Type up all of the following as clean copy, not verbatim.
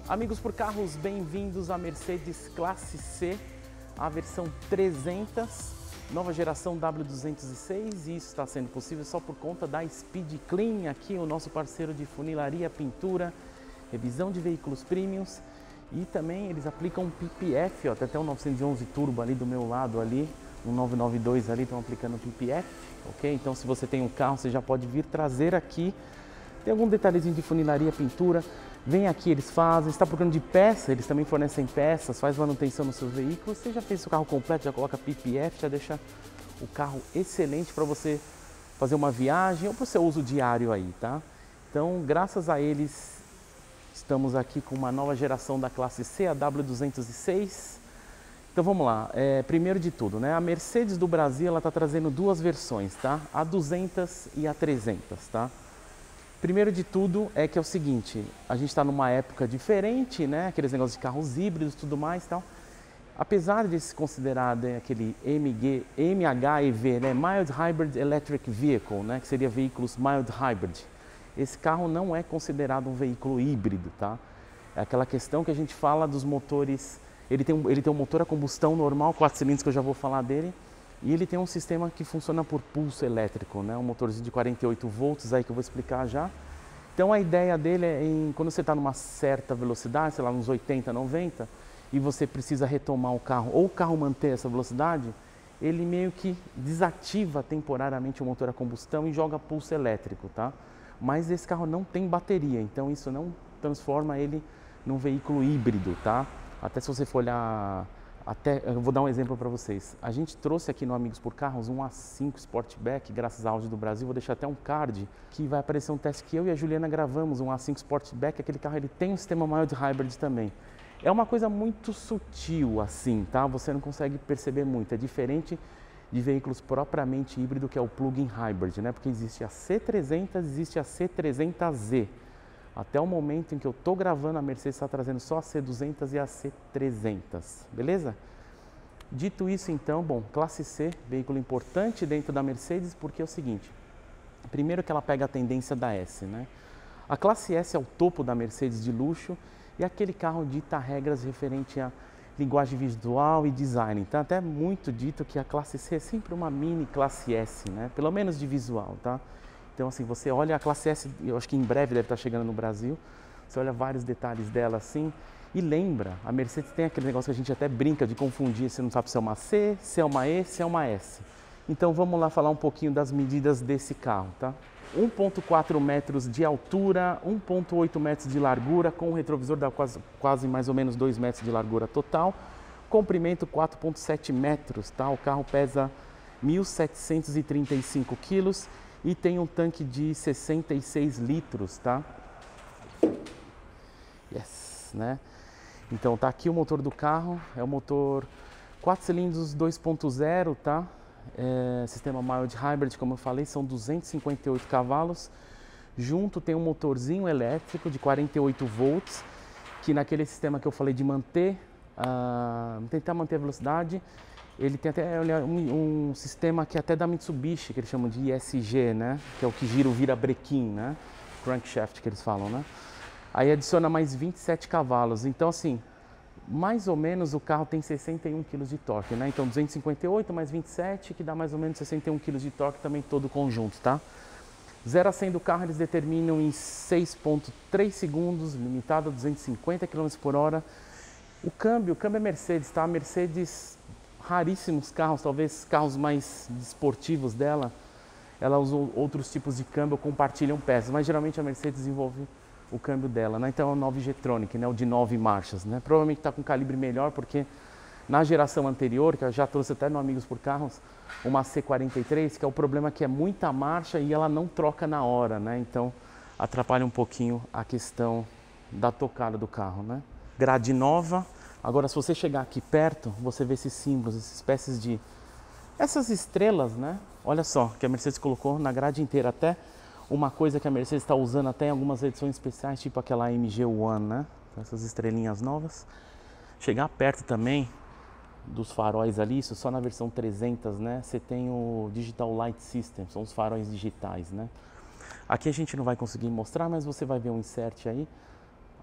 Amigos por carros, bem-vindos à Mercedes Classe C, a versão 300, nova geração W206, e isso está sendo possível só por conta da Speed Clean, aqui o nosso parceiro de funilaria, pintura, revisão de veículos premiums, e também eles aplicam PPF, ó, tem até um 911 Turbo ali do meu lado ali, um 992 ali, estão aplicando PPF, ok? Então se você tem um carro, você já pode vir trazer aqui, tem algum detalhezinho de funilaria, pintura, vem aqui, eles fazem, está procurando de peça, eles também fornecem peças, faz manutenção no seu veículo, você já fez o carro completo, já coloca PPF, já deixa o carro excelente para você fazer uma viagem ou para o seu uso diário aí, tá? Então, graças a eles, estamos aqui com uma nova geração da classe C, a W206. Então vamos lá, primeiro de tudo, né? A Mercedes do Brasil, ela está trazendo duas versões, tá? A 200 e a 300, tá? Primeiro de tudo é que é o seguinte, a gente está numa época diferente, né? Aqueles negócios de carros híbridos e tudo mais e tal. Apesar de se considerar aquele MHEV, né? Mild Hybrid Electric Vehicle, né? Que seria veículos Mild Hybrid. Esse carro não é considerado um veículo híbrido, tá? É aquela questão que a gente fala dos motores, ele tem um motor a combustão normal, 4 cilindros, que eu já vou falar dele. E ele tem um sistema que funciona por pulso elétrico, né? Um motorzinho de 48 volts aí que eu vou explicar já. Então a ideia dele é quando você está numa certa velocidade, sei lá, uns 80, 90, e você precisa retomar o carro, ou o carro manter essa velocidade, ele meio que desativa temporariamente o motor a combustão e joga pulso elétrico, tá? Mas esse carro não tem bateria, então isso não transforma ele num veículo híbrido, tá? Até se você for olhar... eu vou dar um exemplo para vocês. A gente trouxe aqui no Amigos por Carros um A5 Sportback, graças à Audi do Brasil. Vou deixar até um card que vai aparecer um teste que eu e a Juliana gravamos, um A5 Sportback. Aquele carro ele tem um sistema mild hybrid também. É uma coisa muito sutil assim, tá? Você não consegue perceber muito. É diferente de veículos propriamente híbrido, que é o plug-in hybrid, né? Porque existe a C300, existe a C300Z. Até o momento em que eu estou gravando, a Mercedes está trazendo só a C200 e a C300, beleza? Dito isso então, bom, classe C, veículo importante dentro da Mercedes, porque é o seguinte, primeiro que ela pega a tendência da S, né? A classe S é o topo da Mercedes de luxo e aquele carro dita regras referente à linguagem visual e design. Então até muito dito que a classe C é sempre uma mini classe S, né? Pelo menos de visual, tá? Então, assim, você olha a classe S, eu acho que em breve deve estar chegando no Brasil, você olha vários detalhes dela assim, e lembra, a Mercedes tem aquele negócio que a gente até brinca de confundir, você não sabe se é uma C, se é uma E, se é uma S. Então, vamos lá falar um pouquinho das medidas desse carro, tá? 1,4 metros de altura, 1,8 metros de largura, com o retrovisor dá quase mais ou menos 2 metros de largura total, comprimento 4,7 metros, tá? O carro pesa 1.735 quilos, e tem um tanque de 66 litros, tá? Yes, né? Então tá aqui o motor do carro, é o motor 4 cilindros 2.0, tá? Sistema mild hybrid, como eu falei, são 258 cavalos. Junto tem um motorzinho elétrico de 48 volts, que naquele sistema que eu falei de tentar manter a velocidade, ele tem até um sistema que é até da Mitsubishi, que eles chamam de ISG, né? Que é o que gira o virabrequim, né? Crankshaft que eles falam, né? Aí adiciona mais 27 cavalos. Então, assim, mais ou menos o carro tem 61 kg de torque, né? Então, 258 mais 27, que dá mais ou menos 61 kg de torque também todo o conjunto, tá? 0 a 100 do carro eles determinam em 6,3 segundos, limitado a 250 km por hora. O câmbio é Mercedes, tá? A Mercedes... raríssimos carros, talvez carros mais esportivos dela, ela usa outros tipos de câmbio, compartilham peças, mas geralmente a Mercedes desenvolve o câmbio dela, né? Então é o 9 G-Tronic, né? O de 9 marchas, né? Provavelmente está com calibre melhor, porque na geração anterior, que eu já trouxe até no Amigos por Carros, uma C43, que é o problema que é muita marcha e ela não troca na hora, né? Então atrapalha um pouquinho a questão da tocada do carro, né? Grade nova. Agora, se você chegar aqui perto, você vê esses símbolos, essas espécies de... essas estrelas, né? Olha só, que a Mercedes colocou na grade inteira. Até uma coisa que a Mercedes está usando até em algumas edições especiais, tipo aquela AMG One, né? Essas estrelinhas novas. Chegar perto também dos faróis ali, isso só na versão 300, né? Você tem o Digital Light System, são os faróis digitais, né? Aqui a gente não vai conseguir mostrar, mas você vai ver um insert aí.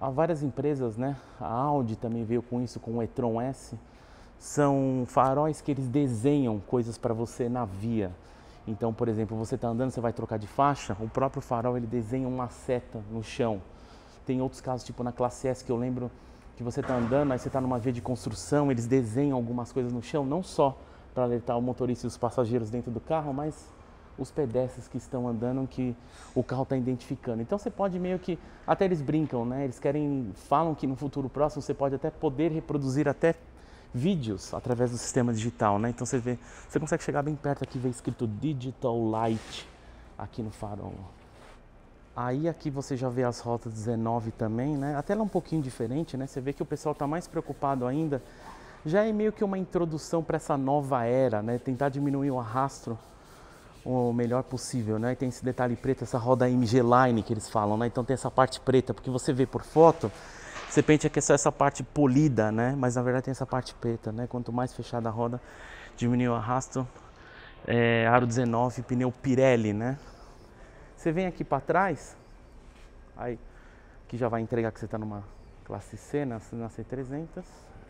há várias empresas, né? A Audi também veio com isso, com o e-tron S. São faróis que eles desenham coisas para você na via. Então, por exemplo, você está andando, você vai trocar de faixa, o próprio farol ele desenha uma seta no chão. Tem outros casos, tipo na classe S, que eu lembro que você está andando, aí você está numa via de construção, eles desenham algumas coisas no chão, não só para alertar o motorista e os passageiros dentro do carro, mas os pedestres que estão andando, que o carro está identificando. Então você pode meio que, até eles brincam, né? Eles falam que no futuro próximo você pode até poder reproduzir até vídeos através do sistema digital, né? Então você consegue chegar bem perto aqui e ver escrito Digital Light aqui no farol. Aí aqui você já vê as rotas 19 também, né? A tela é um pouquinho diferente, né? Você vê que o pessoal está mais preocupado ainda. Já é meio que uma introdução para essa nova era, né? Tentar diminuir o arrasto o melhor possível, né? E tem esse detalhe preto, essa roda MG Line que eles falam, né? Então tem essa parte preta, porque você vê por foto, você pensa que é só essa parte polida, né? Mas na verdade tem essa parte preta, né? Quanto mais fechada a roda, diminui o arrasto. Aro 19, pneu Pirelli, né? Você vem aqui para trás, aí que já vai entregar que você está numa classe C, na C300.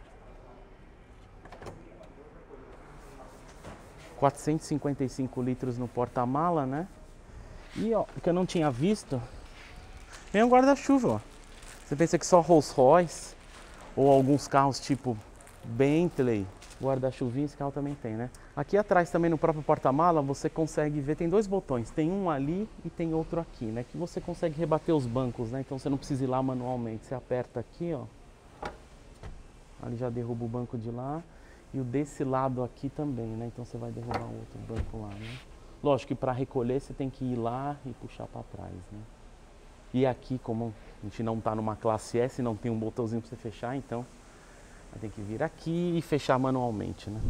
455 litros no porta-mala, né? E ó, o que eu não tinha visto, tem um guarda-chuva, ó. Você pensa que só Rolls Royce ou alguns carros tipo Bentley, guarda-chuvinha, esse carro também tem, né? Aqui atrás também no próprio porta-mala você consegue ver, tem dois botões, tem um ali e tem outro aqui, né? Que você consegue rebater os bancos, né? Então você não precisa ir lá manualmente, você aperta aqui, ó. Ali já derruba o banco de lá. E o desse lado aqui também, né? Então você vai derrubar o outro banco lá, né? Lógico que para recolher você tem que ir lá e puxar para trás, né? E aqui, como a gente não está numa classe S, não tem um botãozinho para você fechar, então vai ter que vir aqui e fechar manualmente, né?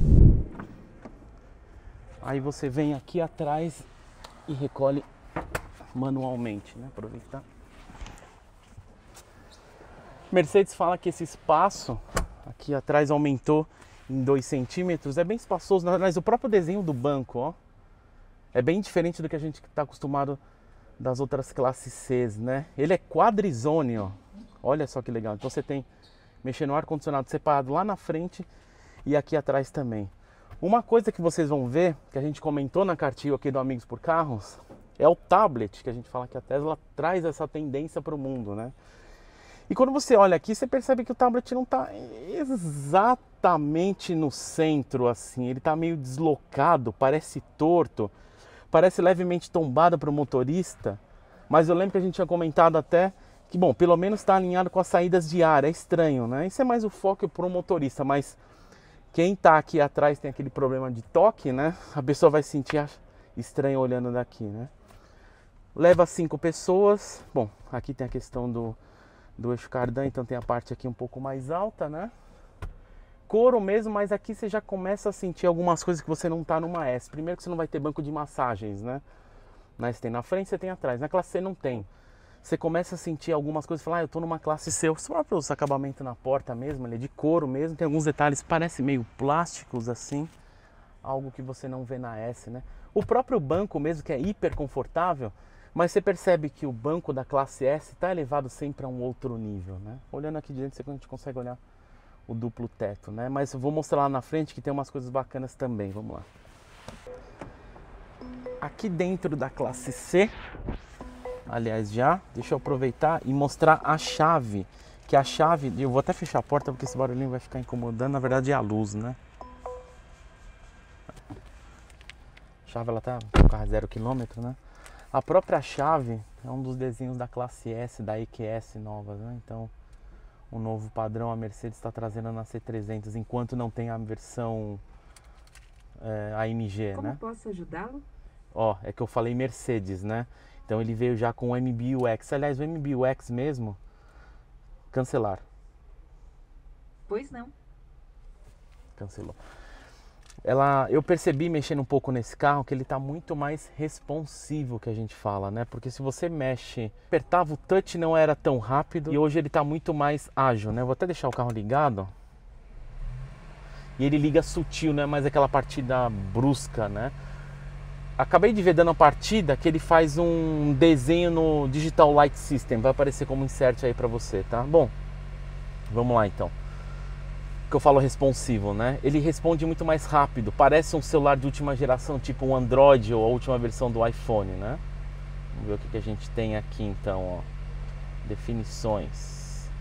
Aí você vem aqui atrás e recolhe manualmente, né? Aproveitar. Mercedes fala que esse espaço aqui atrás aumentou em 2 centímetros, é bem espaçoso, mas o próprio desenho do banco, ó, é bem diferente do que a gente está acostumado das outras classes Cs, né? Ele é quadrizone, ó, olha só que legal. Então você tem, mexendo no ar-condicionado separado lá na frente e aqui atrás também. Uma coisa que vocês vão ver, que a gente comentou na cartilha aqui do Amigos por Carros, é o tablet, que a gente fala que a Tesla traz essa tendência para o mundo, né? E quando você olha aqui, você percebe que o tablet não está exatamente no centro, assim. Ele está meio deslocado, parece torto, parece levemente tombado para o motorista. Mas eu lembro que a gente tinha comentado até que, bom, pelo menos está alinhado com as saídas de ar. É estranho, né? Isso é mais o foco para o motorista, mas quem está aqui atrás tem aquele problema de toque, né? A pessoa vai se sentir estranho olhando daqui, né? Leva 5 pessoas. Bom, aqui tem a questão do eixo cardan, então tem a parte aqui um pouco mais alta, né? Couro mesmo, mas aqui você já começa a sentir algumas coisas que você não tá numa S. Primeiro que você não vai ter banco de massagens, né? Na S tem na frente, você tem atrás. Na classe C não tem. Você começa a sentir algumas coisas, falar, eu tô numa classe C. Os próprios acabamentos na porta mesmo, ele é de couro mesmo. Tem alguns detalhes, parece meio plásticos assim. Algo que você não vê na S, né? O próprio banco mesmo, que é hiper confortável, mas você percebe que o banco da classe S está elevado sempre a um outro nível, né? Olhando aqui de dentro, a gente consegue olhar o duplo teto, né? Mas eu vou mostrar lá na frente que tem umas coisas bacanas também, vamos lá. Aqui dentro da classe C, aliás deixa eu aproveitar e mostrar a chave. Que a chave, eu vou até fechar a porta porque esse barulhinho vai ficar incomodando, na verdade é a luz, né? A chave ela tá com o carro 0 km, né? A própria chave é um dos desenhos da classe S, da EQS novas, né? Então, o novo padrão a Mercedes está trazendo na C300, enquanto não tem a versão AMG, Como né? Como posso ajudá-lo? Ó, é que eu falei Mercedes, né? Então ele veio já com o MBUX. Aliás, o MBUX mesmo, cancelar. Pois não. Cancelou. Eu percebi mexendo um pouco nesse carro que ele está muito mais responsivo, que a gente fala, né? Porque se você mexe, apertava o touch não era tão rápido e hoje ele está muito mais ágil, né? Vou até deixar o carro ligado. E ele liga sutil, não é mais aquela partida brusca, né? Acabei de ver dando a partida que ele faz um desenho no Digital Light System. Vai aparecer como insert aí pra você, tá? Bom, vamos lá então. Que eu falo responsivo, né? Ele responde muito mais rápido. Parece um celular de última geração, tipo um Android ou a última versão do iPhone, né? Vamos ver o que a gente tem aqui então, ó. Definições.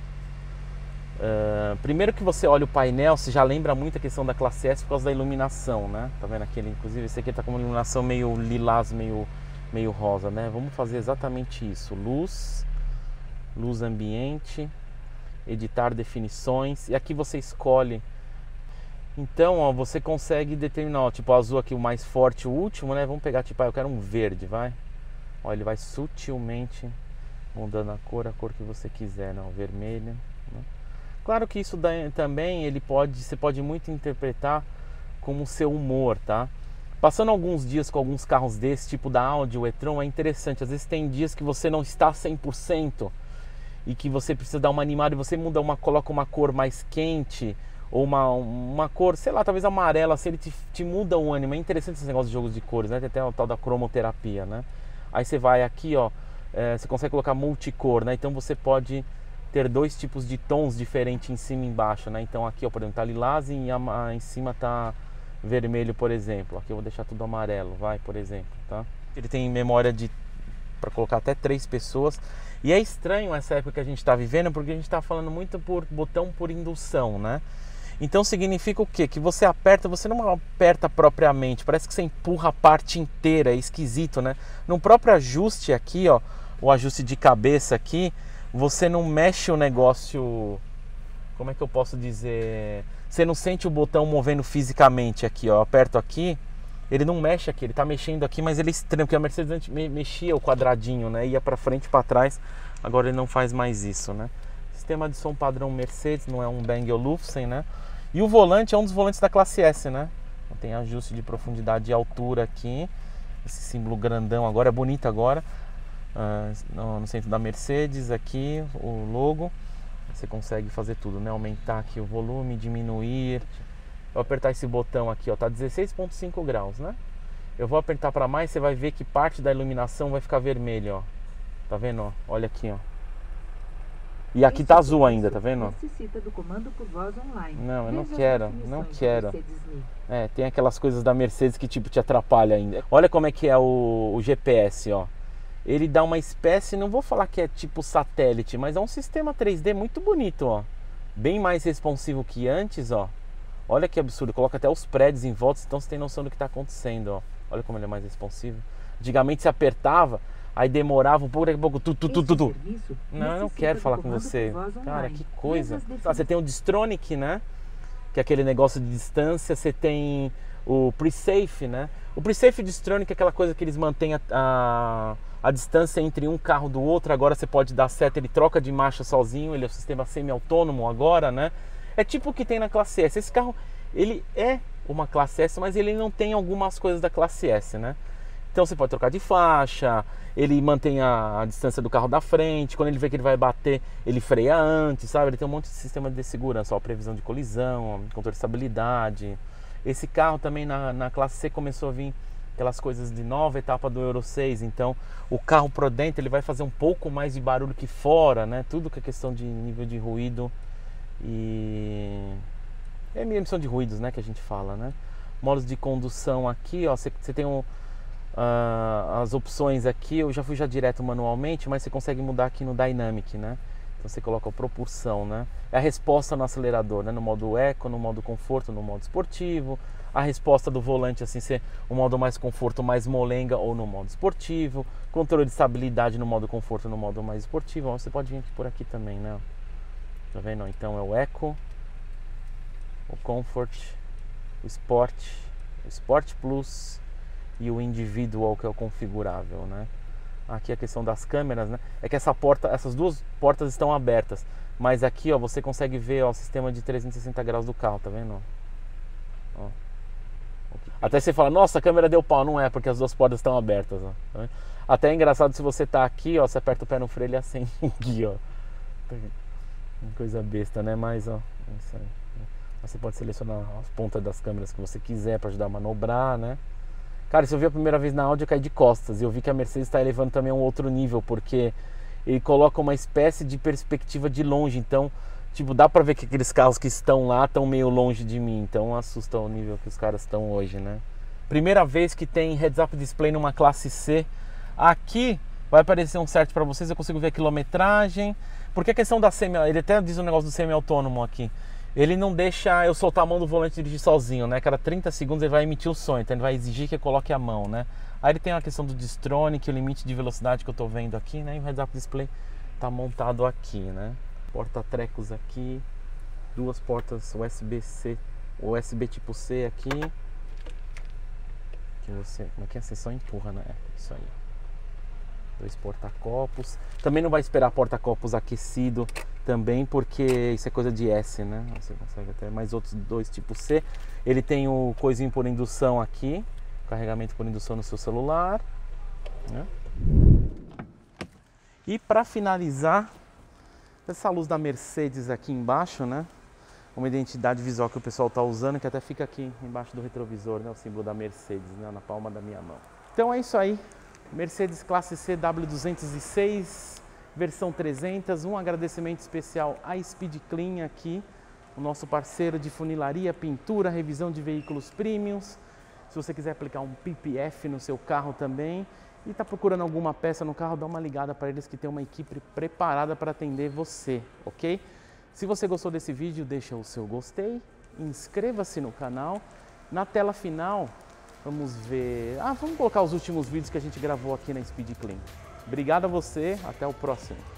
Primeiro que você olha o painel, você já lembra muito a questão da classe S por causa da iluminação, né? Tá vendo aquele? Inclusive esse aqui tá com uma iluminação meio lilás, meio rosa, né? Vamos fazer exatamente isso. Luz ambiente, editar definições. E aqui você escolhe. Então, ó, você consegue determinar, ó, tipo o azul aqui, o mais forte, o último, né? Vamos pegar, tipo, eu quero um verde, vai. Ó, ele vai sutilmente mudando a cor que você quiser, né? O vermelho, né? Claro que isso também você pode muito interpretar como seu humor, tá? Passando alguns dias com alguns carros desse, tipo da Audi, o e-tron, é interessante. Às vezes tem dias que você não está 100% e que você precisa dar uma animada e você coloca uma cor mais quente ou uma cor, sei lá, talvez amarela, assim, ele te muda o ânimo. É interessante esse negócio de jogos de cores, né? Tem até o tal da cromoterapia, né? Aí você vai aqui, ó, você consegue colocar multicor, né? Então você pode ter dois tipos de tons diferentes em cima e embaixo, né? Então aqui, ó, por exemplo, tá lilás e em cima tá vermelho, por exemplo. Aqui eu vou deixar tudo amarelo, vai, por exemplo, tá? Ele tem memória para colocar até 3 pessoas. E é estranho essa época que a gente está vivendo, porque a gente está falando muito por botão por indução, né? Então significa o quê? Que você aperta, você não aperta propriamente, parece que você empurra a parte inteira, é esquisito, né? No próprio ajuste aqui, ó, o ajuste de cabeça aqui, você não mexe o negócio, como é que eu posso dizer? Você não sente o botão movendo fisicamente aqui, ó. Eu aperto aqui, ele não mexe aqui, ele tá mexendo aqui, mas ele é estranho, porque a Mercedes antes mexia o quadradinho, né? Ia para frente e para trás, agora ele não faz mais isso, né? Sistema de som padrão Mercedes, não é um Bang & Olufsen, né? E o volante é um dos volantes da classe S, né? Tem ajuste de profundidade e altura aqui, esse símbolo grandão agora, é bonito agora. No centro da Mercedes aqui o logo, você consegue fazer tudo, né? Aumentar aqui o volume, diminuir. Eu vou apertar esse botão aqui, ó, tá 16,5 graus, né? Eu vou apertar para mais, você vai ver que parte da iluminação vai ficar vermelha, ó. Tá vendo, ó? Olha aqui, ó. E aqui tá azul ainda, tá vendo? Necessita do comando por voz online. Não, eu não quero. Tem aquelas coisas da Mercedes que tipo te atrapalha ainda. Olha como é que é o GPS, ó. Ele dá uma espécie, não vou falar que é tipo satélite, mas é um sistema 3D muito bonito, ó. Bem mais responsivo que antes, ó. Olha que absurdo, coloca até os prédios em volta, então você tem noção do que está acontecendo, ó. Olha como ele é mais responsivo. Antigamente você apertava, aí demorava um pouco, daqui a pouco tu. Não, eu não quero falar com você. Cara, que coisa. Você tem o Distronic, né? Que é aquele negócio de distância. Você tem o Pre-Safe, né? O Pre-Safe Distronic é aquela coisa que eles mantêm a distância entre um carro do outro. Agora você pode dar seta, ele troca de marcha sozinho. Ele é um sistema semi-autônomo agora, né? É tipo o que tem na classe S. Esse carro, ele é uma classe S, mas ele não tem algumas coisas da classe S, né? Então você pode trocar de faixa, ele mantém a distância do carro da frente, quando ele vê que ele vai bater, ele freia antes, sabe? Ele tem um monte de sistema de segurança, ó, previsão de colisão, controle de estabilidade. Esse carro também na classe C começou a vir aquelas coisas de nova etapa do Euro 6, então o carro por dentro ele vai fazer um pouco mais de barulho que fora, né? Tudo que é questão de nível de ruído e emissão de ruídos, né, que a gente fala, né? Modos de condução aqui, ó, você tem as opções aqui, eu já fui direto manualmente, mas você consegue mudar aqui no Dynamic, né? Então você coloca a propulsão, né? É a resposta no acelerador, né? No modo Eco, no modo conforto, no modo esportivo. A resposta do volante, assim, ser o modo mais conforto, mais molenga ou no modo esportivo. Controle de estabilidade no modo conforto, no modo mais esportivo. Você pode vir por aqui também, né? Tá vendo? Então é o Eco, o Comfort, o Sport Plus e o Individual, que é o configurável, né? Aqui a questão das câmeras, né? É que essas duas portas estão abertas, mas aqui, ó, você consegue ver, ó, o sistema de 360 graus do carro, tá vendo? Ó. Até você fala, nossa, a câmera deu pau, não é, porque as duas portas estão abertas, ó. Tá, até é engraçado, se você tá aqui, ó, você aperta o pé no freio, ele acende aqui, ó. Coisa besta, né? Mas, ó, isso aí. Você pode selecionar as pontas das câmeras que você quiser para ajudar a manobrar, né? Cara, se eu vi a primeira vez na Audi, eu caí de costas. E eu vi que a Mercedes está elevando também a um outro nível, porque ele coloca uma espécie de perspectiva de longe. Então, tipo, dá pra ver que aqueles carros que estão lá estão meio longe de mim. Então, assusta o nível que os caras estão hoje, né? Primeira vez que tem heads-up display numa classe C. Aqui vai aparecer um certo para vocês, eu consigo ver a quilometragem. Porque a questão da semi... Ele até diz um negócio do semi-autônomo aqui. Ele não deixa eu soltar a mão do volante e dirigir sozinho, né? Cada 30 segundos ele vai emitir o som, então ele vai exigir que eu coloque a mão, né? Aí ele tem a questão do Distronic, o limite de velocidade que eu tô vendo aqui, né? E o heads-up display tá montado aqui, né? Porta-trecos aqui, duas portas USB-C, USB tipo C aqui. Que você, como é que é? Você só empurra, né? É, isso aí. Dois porta-copos. Também não vai esperar porta-copos aquecido também, porque isso é coisa de S, né? Você consegue até mais outros dois tipo C. Ele tem o coisinho por indução aqui, carregamento por indução no seu celular, né? E para finalizar, essa luz da Mercedes aqui embaixo, né? Uma identidade visual que o pessoal está usando, que até fica aqui embaixo do retrovisor, né? O símbolo da Mercedes, né? Na palma da minha mão. Então é isso aí. Mercedes Classe C W206, versão 300. Um agradecimento especial à Speed Clean aqui, o nosso parceiro de funilaria, pintura, revisão de veículos premiums. Se você quiser aplicar um PPF no seu carro também e está procurando alguma peça no carro, dá uma ligada para eles que tem uma equipe preparada para atender você, ok? Se você gostou desse vídeo, deixa o seu gostei, inscreva-se no canal. Na tela final, vamos ver... vamos colocar os últimos vídeos que a gente gravou aqui na Speed Clean. Obrigado a você, até o próximo.